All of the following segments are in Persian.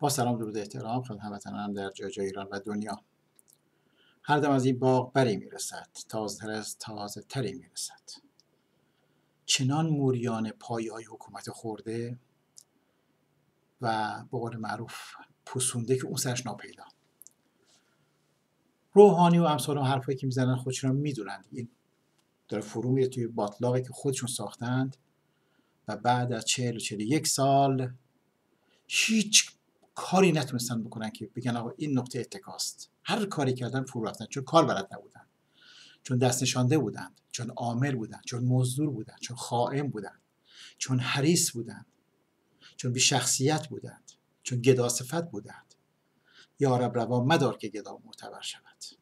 با سلام درود احترام خدمت هموطنان در جای جای ایران و دنیا. هر دم از این باغ بری میرسد، تازه‌تر از تازه تری میرسد. چنان موریان پایه‌های حکومت خورده و به قول معروف پوسونده که اون سرش ناپیدا. روحانی و امثال اون حرفایی که میزنن خودشون رو میدونن، این داره فرو میره توی باطلاقی که خودشون ساختند و بعد از 40 و 41 سال هیچ کاری نتونستن بکنن که بگن آقا این نقطه اتکاست. هر کاری کردن فرو رفتن، چون کار بلد نبودن، چون دست نشانده بودند، چون عامل بودند، چون مزدور بودند، چون خائن بودند، چون حریص بودند، چون بی شخصیت بودند، چون گدا صفت بودند. یا رب روا مدار که گدا معتبر شود.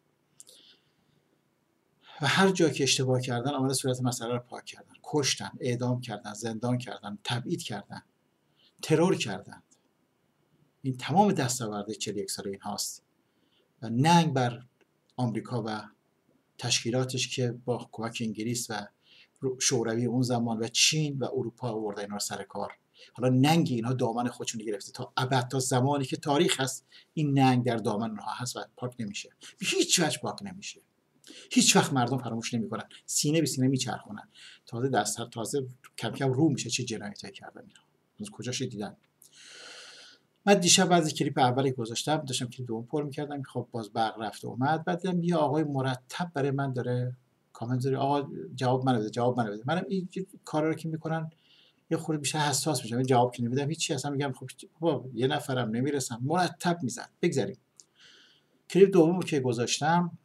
و هر جا که اشتباه کردن آمده صورت مسئله رو پاک کردن، کشتن، اعدام کردن، زندان کردن، تبعید کردن، ترور کردن. این تمام دستاورد 41 ساله این هاست و ننگ بر آمریکا و تشکیلاتش که با کمک انگلیس و شوروی اون زمان و چین و اروپا آوردن اینا رو سر کار. حالا ننگ اینها دامن خودشون گرفته تا ابد، تا زمانی که تاریخ هست این ننگ در دامن اونها هست و پاک نمیشه. هیچ وجه پاک نمیشه. هیچ وقت مردم فراموش نمیکنن، سینه به سینه میچرخونن. تازه کم کم رو میشه چه جنایتی کردن اینا. از کجاش دیدن؟ من دیشب بعضی کلیپ اولی گذاشتم، داشتم کلیپ دوم پر می‌کردم، خب باز برق رفت و اومد. بعد دیدم یه آقای مرتب برای من داره کامنت داره، آقا جواب منو بده. منم این کارا رو که میکنن یه خورده بیشتر حساس میشم. جواب که نمیدم هیچی، اصلا میگم خب بابا یه نفرم نمیرسم، مرتب میزد. بگذاریم کلیپ دومو که گذاشتم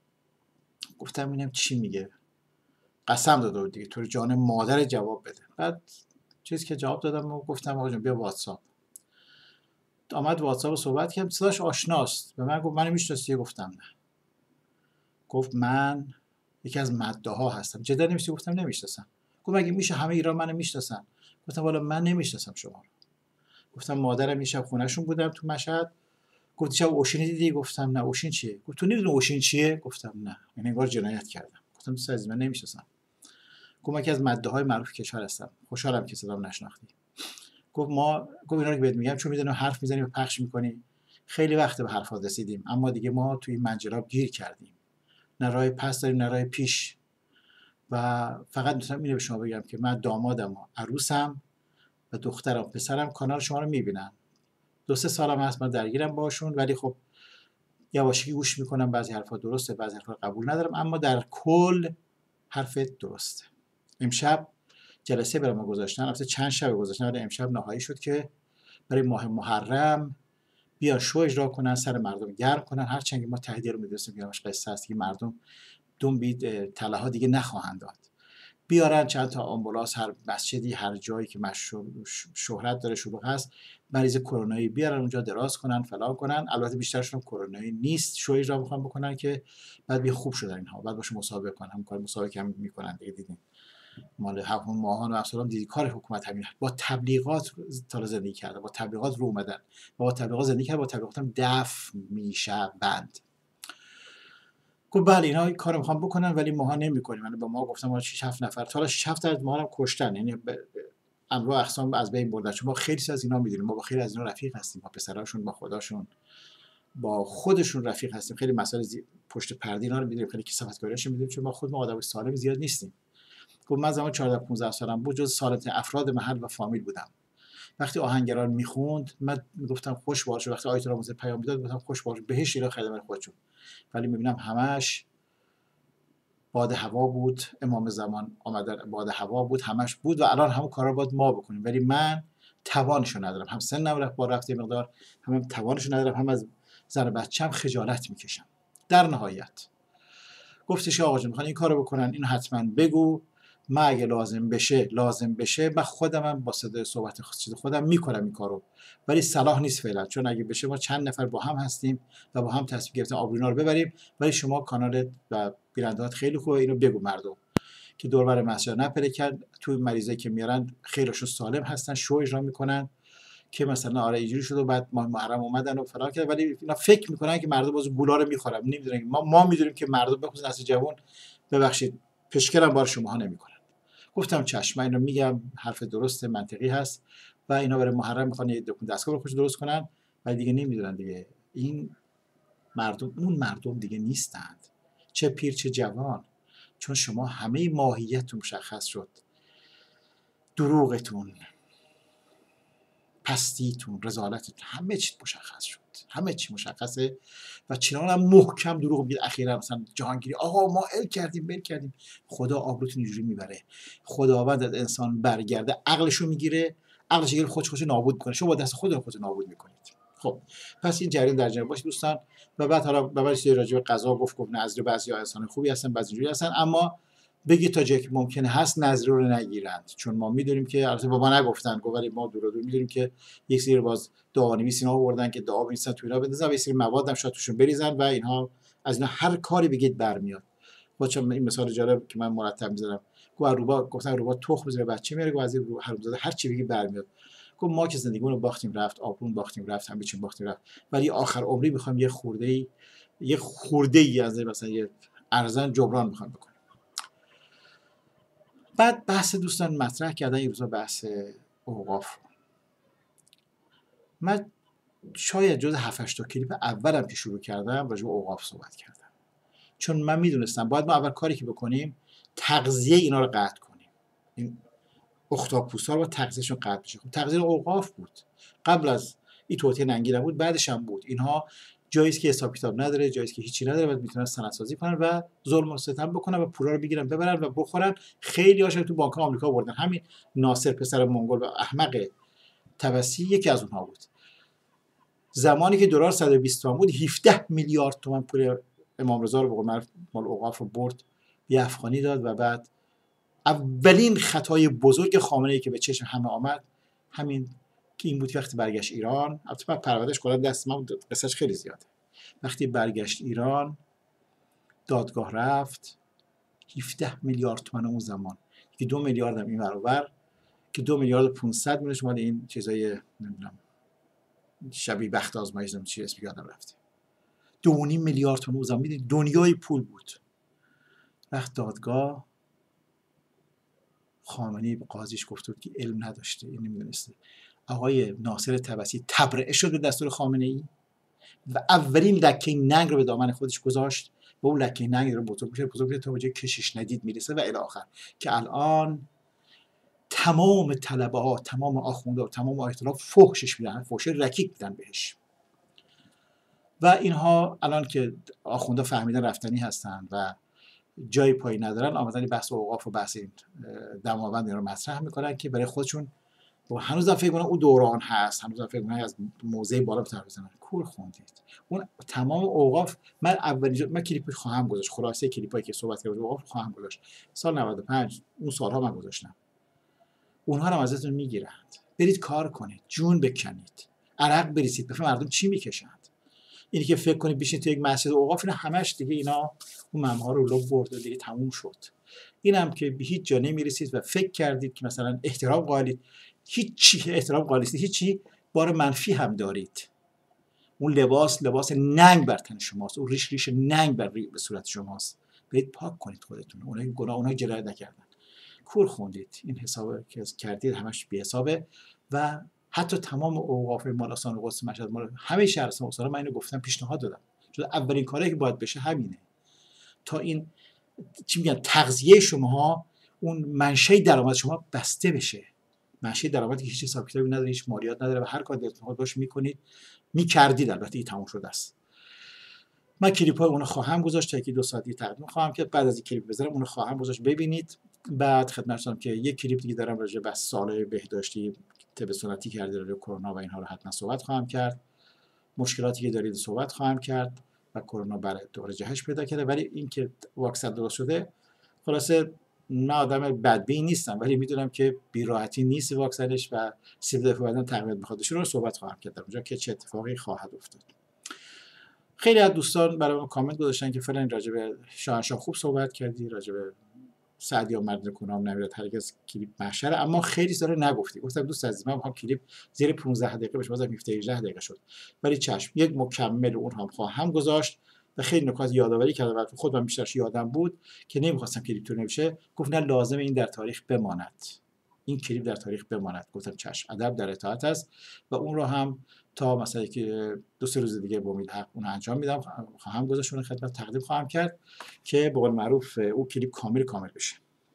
گفتم ببینم چی میگه. قسم داده بود دیگه تو جان مادر جواب بده. بعد چیزی که جواب دادم و گفتم آقا جون بیا واتساپ. آمد واتساپ صحبت کردم، صداش آشناست. به من گفت منو میشناسی؟ گفتم نه. گفت من یکی از مداها هستم. جدا نمیشه؟ گفتم نمیشناسم. گفت مگه میشه همه ایران منو میشناسن؟ گفتم والا من نمیشناسم شما رو. گفتم مادرم یه شب خونه‌شون بودم تو مشهد. گفت شب اوشین دیدی؟ گفتم نه. اوشین چیه؟ گفت تو نمیدونی اوشین چیه؟ گفتم نه. یعنی انگار جنایت کردم. گفتم تو از من نمیشناسم. گفت من یکی از مداهای معروف کشور هستم. خوشحالم که صدام نشناختی. گفت اینا رو که بهت میگم چون میدونم حرف میزنی و پخش میکنی. خیلی وقت به حرفات رسیدیم اما دیگه ما توی منجلاب گیر کردیم. نه راه پس داریم نه راه پیش. و فقط میتونم اینو به شما بگم که من دامادم و عروسم و دخترم و پسرم کانال شما رو میبینن. 2-3 سالم هست من درگیرم باشون، ولی خب یواشکی گوش میکنم. بعضی حرفا درسته، بعضی حرفا قبول ندارم، اما در کل حرفت درسته. امشب جلسه برای ما گذاشتن، البته چند شب گذاشتن، ولی امشب نهایی شد که برای ماه محرم بیا شو اجرا کنن، سر مردم گرم کنن. هرچند ما تهدید رو می‌دونستیم که قصه است که مردم دم بید تله ها دیگه نخواهند داد. بیارن چند تا آمبولانس هر مسجدی، هر جایی که شهرت داره، شلوغ هست، مریض کرونایی بیارن اونجا دراز کنن، فلان کنن. البته بیشترشون کرونایی نیست، شو اجرا می‌خوان بکنن که بعد بیا خوب شدن اینها، بعد باشه مسابقه کنن. هم کار مسابقه هم می‌کنن دیگه. دیدین مال همون ماهان و افسران دیدی کار حکومت همین با تبلیغات تا زندگی کرده، با تبلیغات رو اومدن، با تبلیغات زندگی کرده، با تبلیغات هم دفع میشوند. گفت بله اینا کارو میخوام بکنن ولی ماها نمیکنیم. من با ما گفتم ما 6-7 نفر تا 6-7 از ما هم کشتن، یعنی انواع اقسام از بین بردن. چون ما خیلی از اینا میدونیم، ما با خیلی از اینا رفیق هستیم، با پسراشون، با خداشون، با خودشون رفیق هستیم. خیلی مسائل پشت پرده اینا رو میدونیم، خیلی کثافتکاریاشون میدونیم، چون ما خود آدم سالم زیاد نیستیم. گفت من زمان 14-15 سالم بود جز سالم‌ترین افراد محل و فامیل بودم. وقتی آهنگران میخوند من گفتم خوش باشه، وقتی آیت الله پیام میداد گفتم خوش باشه، بهش اینا خدمت خودشون. ولی میبینم همش باد هوا بود. امام زمان آمدن باد هوا بود، همش بود و الان همون کارا باید ما بکنیم. ولی من توانشو ندارم، هم سنم رفت با رفت مقدار، هم توانشو ندارم، هم از زن بچه‌م خجالت میکشم. در نهایت گفتش آقا جون میخوان این کارو بکنن، اینو حتما بگو. من اگه لازم بشه من خودم با صدای صحبت خودم میکنم این کارو، ولی صلاح نیست فعلا، چون اگه بشه ما چند نفر با هم هستیم و با هم تصمیم گرفتیم آبرونا رو ببریم. ولی شما کانالت و بینندهات خیلی خوبه، اینو بگو مردم که دور بر مسجد نپره کرد. توی مریضایی که میارن خیلیشون سالم هستن، شو اجرا میکنن که مثلا آره اینجوری شد و بعد ما محرم اومدن و فلان کرد. ولی اینا فکر میکنن که مردم باز گولا رو میخورن، نمیدونن ما میدونیم که مردم بخصوص نسل جوان ببخشید پشکرم بار شماها نمیکنن. گفتم چشم، اینو میگم، حرف درست منطقی هست و اینا برای محرم میخوان یه دستگاه خودش درست کنن. ولی دیگه نمیدونن دیگه این مردم اون مردم دیگه نیستند، چه پیر چه جوان، چون شما همه ماهیتتون مشخص شد، دروغتون، پستیتون، رذالتتون، همه چی مشخص شد، همه چی مشخصه و چنان هم محکم دروغ میگید. اخیرا مثلا جهانگیری آقا ما ال کردیم بل کردیم، خدا آبروتون اینجوری میبره، خداوند از انسان برگرده عقلشو میگیره، عقلش گیره خودش نابود میکنه، شما با دست خودتون نابود میکنید. خب پس این جریان در جریان باشه دوستان. و بعد حالا بعدش راجع به قضا گفت نظر بعضی انسان خوبی هستن بعضی اینجوری هستن، اما بگید تا جایی که ممکنه هست نظر رو نگیرند، چون ما میدونیم که البته بابا نگفتن گفت، ولی ما دور میدونیم که یک سری باز دعانویس اینا آوردن که دعا بنویسن تو اینا بندازن و یک سری مواد هم شاید توشون بریزن و اینها از اینا هر کاری بگید برمیاد. با چون این مثال جالب که من مرتب میذارم، گفتن روبا تخم بزنه بچه میاره، گفت از این حرومزاده هر چی بگی برمیاد. گفت ما که زندگیمون رو باختیم رفت، آبرون باختیم رفت، همه چی باختیم رفت، ولی آخر عمری میخوام یه خورده از مثلا یه ارزن جبران میخوام بکنم. بعد بحث دوستان مطرح کردن یه روزا بحث اوقاف. من شاید جز 7-8 تا کلیپ اولم که شروع کردم راجع به اوقاف صحبت کردم، چون من میدونستم باید ما اول کاری که بکنیم تغذیه اینا رو قطع کنیم، این اختاپوس‌ها رو تغذیهشون قطع بشه. خب تغذیه اوقاف بود، قبل از این توطئه ننگی نبود، بعدش هم بود. اینها جایی که حساب کتاب نداره، جایی که هیچی نداره و میتونن سندسازی کنن و ظلم و ستم بکنن و پولا رو بگیرن ببرن و بخورن. خیلی هاشون تو بانک آمریکا بردن. همین ناصر پسر منگول و احمق طبسی یکی از اونها بود. زمانی که دلار 120 تومان بود 17 میلیارد تومان پول امام رضا رو به قول معروف مال اوقاف رو برد به افغانی داد. و بعد اولین خطای بزرگ خامنه‌ای که به چشم همه آمد همین که این بود که وقتی برگشت ایران، البته من پروردهش کلا دست من قصهش خیلی زیاده، وقتی برگشت ایران دادگاه رفت 17 میلیارد تومان اون زمان که 2 میلیارد هم این برابر که 2 میلیارد و 500 میلیون شما این چیزای نمیدونم شبیه بخت آزمایش نمیدونم چی اسم یادم رفته، 2.5 میلیارد تومان اون زمان دنیای پول بود. وقت دادگاه خامنه‌ای به قاضیش گفت که علم نداشته، این نمیدونسته. آقای ناصر طبسی تبرئه شد به دستور خامنه‌ای و اولین لکه ننگ رو به دامن خودش گذاشت و اون لکه ننگ رو بزرگ تا به جای کشش ندید میرسه و الی آخر که الان تمام طلبه ها، تمام آخونده، تمام آیت الله فحشش میدن، فحش رکیک میدن بهش. و اینها الان که آخونده فهمیدن رفتنی هستن و جای پایی ندارن، آمدن بحث اوقاف و بحث دماوند رو مطرح میکنن که برای خودشون و هنوزم فکر کنم اون دوران هست، هنوزم فکر کنم از موضع بالا بتر بزنن. کور خوندید. اون تمام اوقاف من من کلیپ خواهم گذاشت، خلاصه کلیپایی که صحبت کردم اوقاف خواهم گذاشت. سال 95 اون سالها من گذاشتم. اونها رو ازتون میگیرند. برید کار کنید، جون بکنید، عرق بریزید، بفهمید مردم چی میکشند. اینی که فکر کنید بشین تو یک مسجد اوقاف، اینا همش دیگه اینا اون ممها رو لب برد و دیگه تموم شد. اینم که به هیچ جا نمیرسید و فکر کردید که مثلا احترام قائلید، هیچ چی احترام قائل نیستید، هیچ چی بار منفی هم دارید. اون لباس ننگ بر تن شماست، اون ریش ننگ بر به صورت شماست. برید پاک کنید خودتون. اونایی گناه اونایی جلوه نکردن. کور خوندید. این حساب که کردید همش بی حسابه. و حتی تمام اوقاف مال آستان قدس مشهد مال همه شهرستان استان من اینو گفتم، پیشنهاد دادم. چون اولین کاری که باید بشه همینه. تا این چی میگن تغذیه شماها، اون منشأ درآمد شما بسته بشه. منشأ درآمدی که هیچ حساب کتابی نداره، هیچ مالیات نداره و هر کار دلتون خواهد باش میکنید، میکردید. البته این تموم شده است. من کلیپ‌های اون خواهم گذاشت تا یکی 2 ساعتی تقدیم خواهم کرد. بعد از این کلیپ بذارم اون خواهم گذاشت ببینید. بعد خدمتتونم که یک کلیپ دیگه دارم راجع به سال‌های بهداشتی طب سنتی کرده راجع به کرونا و اینها رو حتما صحبت خواهم کرد. مشکلاتی که دارید صحبت خواهم کرد و کرونا برای دوره جهش پیدا کرده. ولی این که واکسن درست شده، خلاصه من آدم بدبینی نیستم ولی میدونم که بی‌راحتی نیست واکسنش و سیستم دفاعی بدن تقویت می‌خواد. رو صحبت خواهم کرد در اونجا که چه اتفاقی خواهد افتاد. خیلی از دوستان برای من کامنت گذاشتن که فلان راجع به شاهنشاه خوب صحبت کردی، راجع به سعدی و مردم کنام نمیرد هرگز کلیپ محشره، اما خیلی سال نگفتی. گفتم دوست عزیز من می‌خوام کلیپ زیر 15 دقیقه بشه، بازم 18 دقیقه شد. ولی چشم، یک مکمل اون هم خواهم گذاشت و خیلی نکات یادآوری کردم و خودم بیشترش یادم بود که نمی‌خواستم کلیپ طول بشه. گفت نه لازم این در تاریخ بماند. این کلیپ در تاریخ بماند. گفتم چشم، ادب در اطاعت است و اون رو هم تا مثلا که 2-3 روز دیگه با امید حق اون انجام میدم، خواهم گذاشت، اون خدمت تقدیم خواهم کرد که به قول معروف اون کلیپ کامل بشه.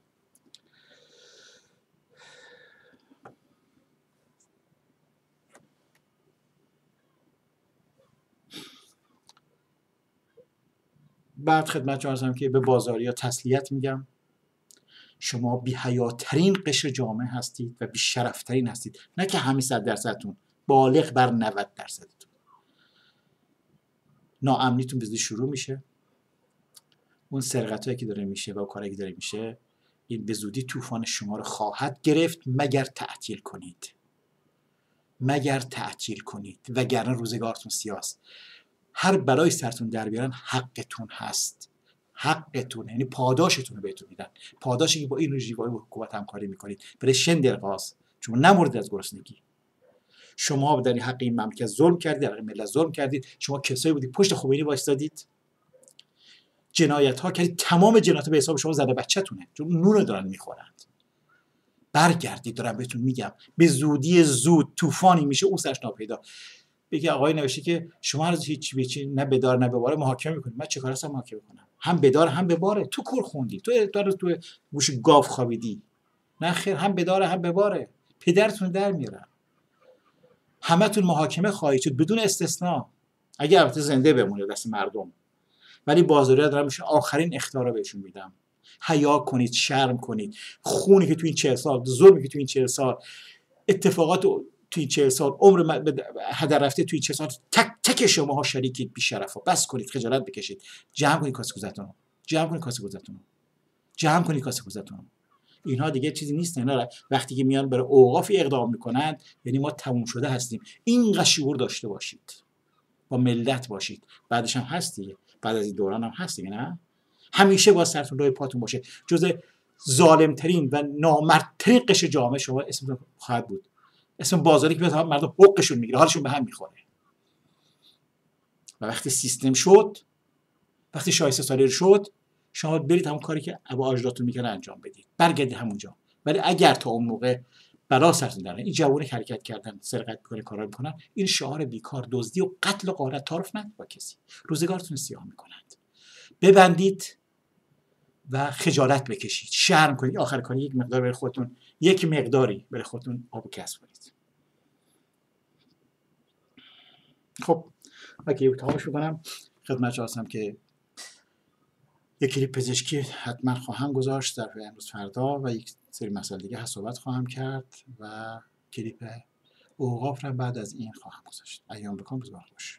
بعد خدمت عرضم که به بازاریا تسلیت میگم، شما بی حیاترین قشر جامعه هستید و بی شرفترین هستید، نه که همین 100%تون، بالغ بر 90%تون. ناامنیتون به زودی شروع میشه، اون سرقتایی که داره میشه و کاری که داره میشه، این به زودی طوفان شما رو خواهد گرفت مگر تعطیل کنید، وگرنه روزگارتون سیاست. هر بلای سرتون در بیارن حقتون هست، حقتون، یعنی پاداشتون رو بهتون میدن، پاداشی که با این رژیم با حکومت همکاری میکنید برای شندرغاز، چون نمردید از گرسنگی. شما در حق این مملکت ظلم کردید، در حق ملت ظلم کردید. شما کسایی بودید پشت خمینی وایسادید، جنایت ها کردید، تمام جنایت به حساب شما زده بچه‌تونه، چون نون دارن میخورند. برگردید، دارم بهتون میگم به زودی زود طوفانی میشه اون سرش ناپیدا. بگه آقای نوشته که شما از هیچ نه بدار نه بباره محاکمه میکنید. من چه کار هستم محاکمه کنم؟ هم بدار هم بباره. تو کور خوندی، تو گوش گاو خوابیدی. نه خیر، هم بداره هم بباره. پدرتون در میارن. همتون محاکمه خواهید شد بدون استثنا، اگه البته زنده بمونه دست مردم. ولی بازاری‌ها دارن میشه آخرین اخطار رو بهشون میدم. حیا کنید، شرم کنید. خونی که تو این 40 سال، ظلمی که تو این 40 سال، اتفاقات تو این 40 سال، عمر هدر رفته تو این 40 سال، تک تک شماها شریکید بی شرفا. بس کنید، خجالت بکشید. جمع کنید کاسه کوزتون. اینها دیگه چیزی نیست. اینا وقتی که میان برای اوقاف اقدام میکنند یعنی ما تموم شده هستیم. اینقدر شعور داشته باشید، با ملت باشید. بعدش هم هست دیگه، بعد از این دوران هم هست دیگه. نه همیشه با سرتون روی پاتون باشه. جز ظالمترین و نامردترین قشر جامعه شما اسم خواهد بود. اسم بازاری که مثلا مردم حقشون میگیره، حالشون به هم میخوره. و وقتی سیستم شد، وقتی شایسته سالاری شد، شما برید همون کاری که ابا اجدادتون میکنه انجام بدید، برگردید همونجا. ولی اگر تا اون موقع بلا سرتون داره، این جوانی حرکت کردن، سرقت میکنه، کارا میکنن، این شعار بیکار، دزدی و قتل و غارت تعارف ندید با کسی، روزگارتون سیاه میکنند. ببندید و خجالت بکشید، شرم کنید. آخر کاری یک مقدار برای خودتون، یک مقداری برای خودتون آب کسب کنید. خب اگه تمامش بکنم، خدمتتون هستم که یک کلیپ پزشکی حتما خواهم گذاشت در امروز فردا و یک سری مسائل دیگه صحبت خواهم کرد و کلیپ اوقاف را بعد از این خواهم گذاشت. ایام بکن، روزگار خوش.